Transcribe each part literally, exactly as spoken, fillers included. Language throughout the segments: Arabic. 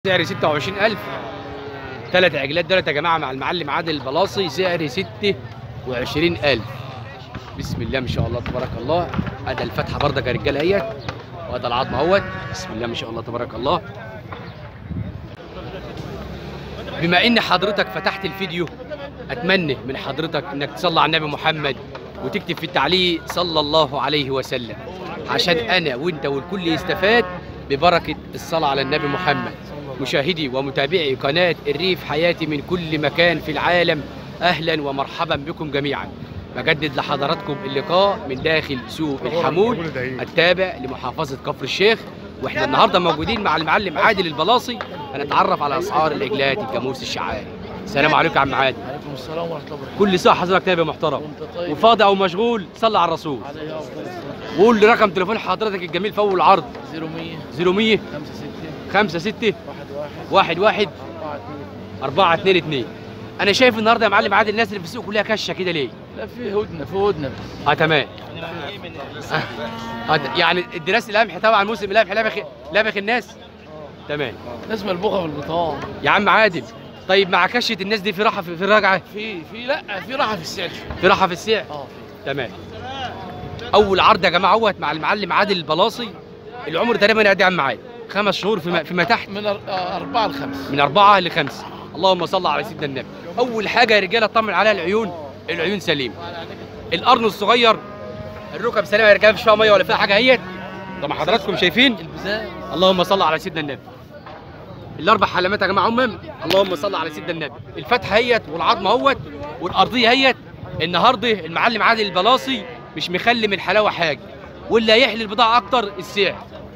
سعر ستة وعشرين ألف. ثلاث عجلات دولت يا جماعه مع المعلم عادل البلاصي سعر ستة وعشرين ألف. بسم الله ما شاء الله تبارك الله. ادي الفتحه برضك يا رجاله اهيت، وادي العظم اهوت. بسم الله ما شاء الله تبارك الله. بما ان حضرتك فتحت الفيديو، اتمنى من حضرتك انك تصلي على النبي محمد وتكتب في التعليق صلى الله عليه وسلم، عشان انا وانت والكل يستفاد ببركه الصلاه على النبي محمد. مشاهدي ومتابعي قناه الريف حياتي من كل مكان في العالم، اهلا ومرحبا بكم جميعا. بجدد لحضراتكم اللقاء من داخل سوق الحمول التابع لمحافظه كفر الشيخ، واحنا النهارده موجودين مع المعلم عادل البلاصي هنتعرف على اسعار العجلات الجاموس الشعاري. السلام عليكم يا عم عادل. وعليكم السلام ورحمه الله وبركاته. كل ساعه حضرتك نبي محترم طيب. وفاضي او مشغول، صلى على الرسول. عليه افضل الصلاه. وقول لي رقم تليفون حضرتك الجميل في اول العرض. صفر مية صفر مية خمسة ستة خمسة ستة واحد واحد واحد واحد أربعة اتنين. أربعة اتنين اتنين. أنا شايف النهارده يا معلم عادل الناس اللي في السوق كلها كشة كده ليه؟ لا في هدنه في هدنه بس. اه تمام. آه يعني الدراسة القمح طبعا موسم القمح لبخ لبخ الناس. تمام. ناس ملبوخه في البطاقه. يا عم عادل، طيب مع كشة الناس دي في راحة في, في الرجعة؟ في في لا في راحه في السعر. في راحة في السعر؟ اه تمام. أول عرض يا جماعة اهوت مع المعلم عادل البلاصي. العمر تقريبا قد ايه يا عم عادل؟ خمس شهور فيما, فيما تحت؟ من أر- آه، أربعة لخمس. من أربعة لخمسة. اللهم صل على سيدنا النبي. أول حاجة يا رجالة اطمن عليها العيون، العيون سليمة. القرن الصغير، الركب سليمة يا رجالة، مفيش فيها مية ولا فيها حاجة اهيت. زي ما حضراتكم شايفين. البزاق. اللهم صل على سيدنا النبي. الأربع حلمات يا جماعة أمم، اللهم صل على سيدنا النبي. الفتحة هيت والعظمة اهوت والأرضية هيت. النهارده المعلم عادل البلاصي مش مخلي من الحلاوة حاجة، واللي هيحلي البضاعة أكتر السعر.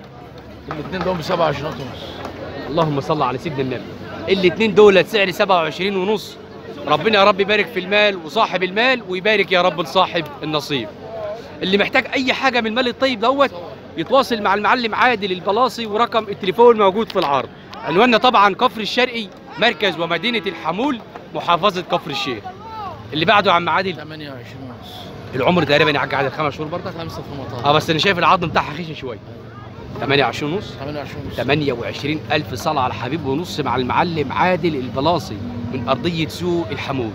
الاثنين دول ب سبعة وعشرين ونص. اللهم صل على سيدنا النبي. الاثنين دول سعر سبعة وعشرين ونص. ربنا يا رب يبارك في المال وصاحب المال، ويبارك يا رب لصاحب النصيب. اللي محتاج اي حاجه من المال الطيب دوت يتواصل مع المعلم عادل البلاصي، ورقم التليفون موجود في العرض. عنواننا طبعا كفر الشرقي، مركز ومدينه الحمول، محافظه كفر الشيخ. اللي بعده يا عم عادل ثمانية وعشرين ونص. العمر تقريبا يا حاج عادل خمس شهور برضه. خمسة في مطار. اه بس انا شايف العظم بتاعها خشن شويه. ثمانية وعشرين ونص. ثمانية وعشرين ونص. ثمانية وعشرين ألف صلاة على الحبيب ونص مع المعلم عادل البلاصي من أرضية سوق الحمول.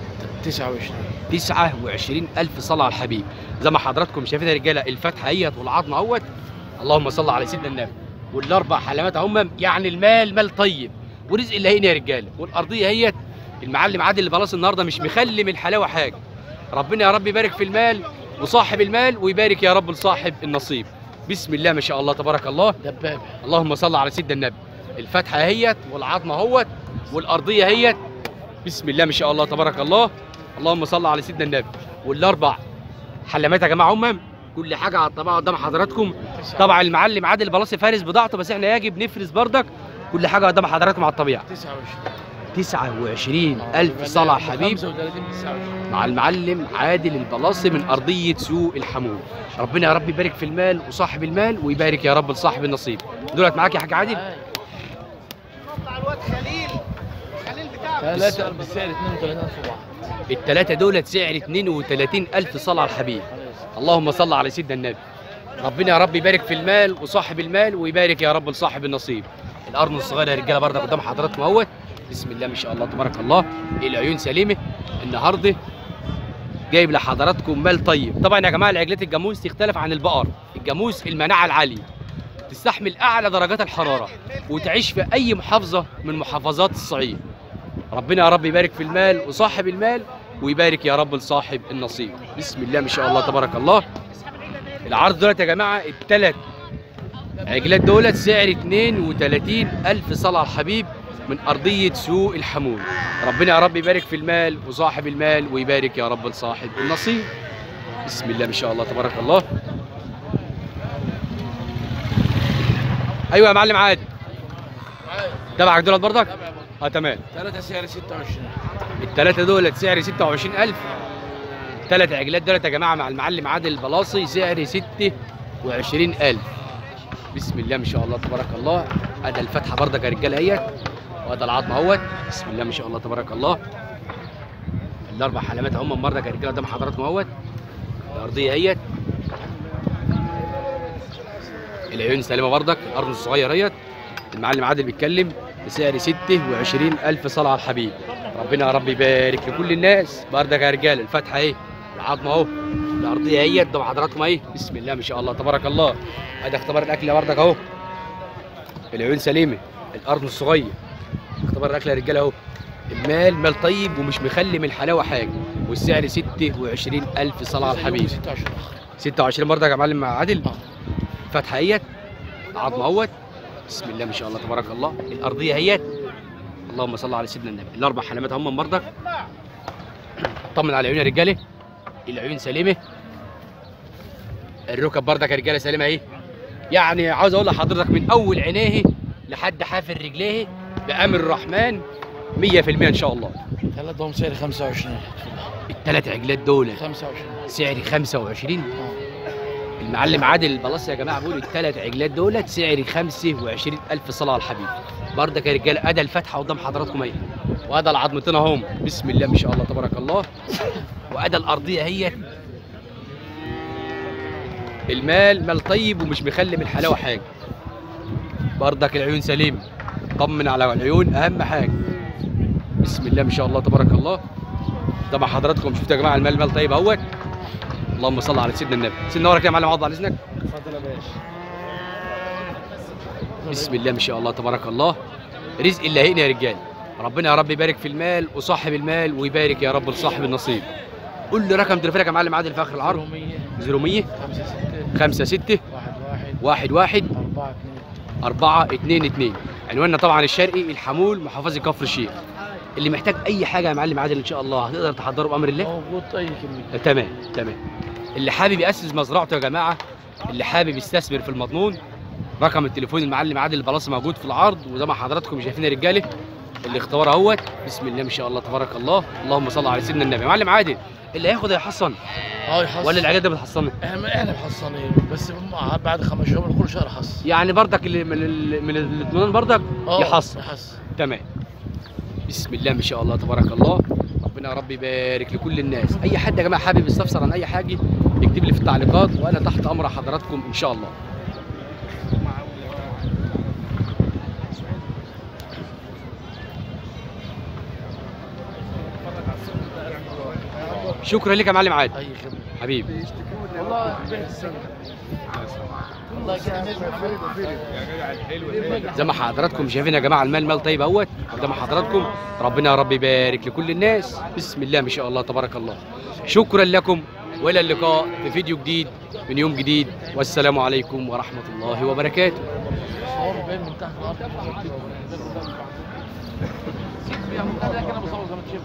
تسعة وعشرين. تسعة وعشرين ألف صلاة على الحبيب. زي ما حضراتكم شايفين يا رجالة، الفتحة اهيت والعظمة اهوت. اللهم صل على سيدنا النبي. والأربع حلمات اهم، يعني المال مال طيب ورزق اللي هنا يا رجالة. والأرضية اهيت. المعلم عادل البلاصي النهارده مش مخلي من الحلاوة حاجة. ربنا يا رب يبارك في المال وصاحب المال، ويبارك يا رب لصاحب النصيب. بسم الله ما شاء الله تبارك الله. دبابه. اللهم صل على سيدنا النبي. الفتحه اهيت والعظمه اهوت والارضيه اهيت. بسم الله ما شاء الله تبارك الله. اللهم صل على سيدنا النبي. والاربع حلمات يا جماعه امم، كل حاجه على الطبيعه قدام حضراتكم. طبعا المعلم عادل البلاصي فارس بضاعته، بس احنا يجب نفرز بردك كل حاجه قدام حضراتكم على الطبيعه. تسعة وعشرين. تسعة وعشرين ألف صلاة على الحبيب خمسة وثلاثين ب تسعة وعشرين. مع المعلم عادل البلاصي من أرضية سوق الحمول. ربنا يا رب يبارك في المال وصاحب المال، ويبارك يا رب لصاحب النصيب. دولت معاك يا حاج عادل؟ ثلاثة بالسعر اثنين وثلاثين ألف بعض. الثلاثة دولت سعر اثنين وثلاثين ألف صلاة على الحبيب. اللهم صل على سيدنا النبي. ربنا يا رب يبارك في المال وصاحب المال، ويبارك يا رب لصاحب النصيب. القرن الصغير يا رجاله برضه قدام حضراتكم اهوت. بسم الله ما شاء الله تبارك الله. العيون سليمه. النهارده جايب لحضراتكم مال طيب. طبعا يا جماعه العجلات الجاموس تختلف عن البقر. الجاموس المناعه العاليه، تستحمل اعلى درجات الحراره، وتعيش في اي محافظه من محافظات الصعيد. ربنا يا رب يبارك في المال وصاحب المال، ويبارك يا رب لصاحب النصيب. بسم الله ما شاء الله تبارك الله. العرض دولت يا جماعه الثلاث عجلات دولت سعر اثنين وثلاثين ألف صلاة على الحبيب من أرضية سوق الحمول. ربنا يا رب يبارك في المال وصاحب المال، ويبارك يا رب لصاحب النصيب. بسم الله ما شاء الله تبارك الله. ايوه يا معلم عادل. تبعك دولت برضك؟ اه تمام. ثلاثة سعر ستة وعشرين. الثلاثة دولت سعر ستة وعشرين ألف. ثلاث عجلات دولت يا جماعة مع المعلم عادل البلاصي سعر ستة وعشرين ألف. بسم الله ما شاء الله تبارك الله. ادي الفتحة برضك يا رجالة اهيت، وادي العظمة اهوت. بسم الله ما شاء الله تبارك الله. الأربع حلمات هم برضك يا رجالة قدام حضراتكم اهوت. الأرضية اهيت. العيون سليمة برضك. القرن الصغير اهيت. المعلم عادل بيتكلم. بسعر ستة وعشرين ألف صلاة على الحبيب. ربنا يا رب يبارك لكل الناس. بردك يا رجاله الفتحه اهي، العظمه اهو، الارضيه اهي قدام حضراتكم اهي. بسم الله ما شاء الله تبارك الله. ادي اختبار الاكل بردك اهو، العيون سليمه، الارض الصغير. اختبار الاكل يا رجاله اهو. المال مال طيب ومش مخلي من الحلاوه حاجه، والسعر ستة وعشرين ألف صلاة على الحبيب. ستة وعشرين ستة وعشرين بردك يا معلم عادل. اه فتحه اهيت، عظمه اهوت. بسم الله ما شاء الله تبارك الله. الارضيه اهيت، اللهم صل على سيدنا النبي. الاربع حلمات هم بردك. طمن على العيون يا رجاله، العيون سليمه، الركب بردك يا رجاله سليمه اهي. يعني عاوز اقول لحضرتك من اول عينيه لحد حافر رجليه بامر الرحمن مية في المية ان شاء الله. ثلاثة هم سعر خمسة وعشرين. الثلاث عجلات دول خمسة وعشرين سعري خمسة وعشرين. اه المعلم عادل البلاص يا جماعه بيقول الثلاث عجلات دولت سعري خمسة وعشرين ألف صلاه على الحبيب. بردك يا رجاله ادى الفتحه قدام حضراتكم اهي، وادى العظمتين اهم. بسم الله ما شاء الله تبارك الله. وادى الارضيه اهي. المال مال طيب ومش مخلي من الحلاوه حاجه. بردك العيون سليم، طمن على العيون اهم حاجه. بسم الله ما شاء الله تبارك الله. ده مع حضراتكم شفتوا يا جماعه المال مال طيب اهوت. اللهم صل على سيدنا النبي. سيدنا وراك يا معلم عوض على اذنك. اتفضل يا باشا. بسم الله ما شاء الله تبارك الله. رزق اللي هيئنا يا رجال. ربنا يا رب يبارك في المال وصاحب المال، ويبارك يا رب لصاحب النصيب. قول لي رقم تليفونك يا معلم عادل في اخر العرض. صفر مية صفر خمسة ستة خمسة ستة واحد واحد واحد واحد أربعة اتنين. أربعة اتنين اتنين. عنواننا طبعا الشرقي الحمول محافظة كفر الشيخ. اللي محتاج أي حاجة يا معلم عادل إن شاء الله هتقدر تحضره بأمر الله. موجود أي كمية. تمام تمام. اللي حابب يأسس مزرعته يا جماعة، اللي حابب يستثمر في المضمون، رقم التليفون المعلم عادل البلاصه موجود في العرض، وزي ما حضراتكم شايفين يا رجاله الاختبار اهوت. بسم الله ما شاء الله تبارك الله. اللهم صل على سيدنا النبي. معلم عادل اللي هياخد هيحصن اه يحصل. ولا العيال ده بتحصنها؟ احنا احنا محصنين بس هم بعد خمس شهور كل شهر حص. يعني بردك اللي من ال... من الاطمئنان بردك اه يحصن. يحص. تمام. بسم الله ما شاء الله تبارك الله. ربنا يا رب يبارك لكل الناس. اي حد يا جماعه حابب يستفسر عن اي حاجه يكتب لي في التعليقات، وانا تحت امر حضراتكم ان شاء الله. شكرا لك يا معلم عادل. اي خدمه حبيبي. والله والله زي ما حضراتكم شايفين يا جماعه المال مال طيب اهوت قدام حضراتكم. ربنا يا رب يبارك لكل الناس. بسم الله ما شاء الله تبارك الله. شكرا لكم والى اللقاء في فيديو جديد من يوم جديد، والسلام عليكم ورحمه الله وبركاته. صور باين من تحت الارض. انا كده بصور زي ما انت شايف.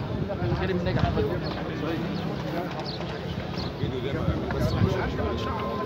كريم نجح.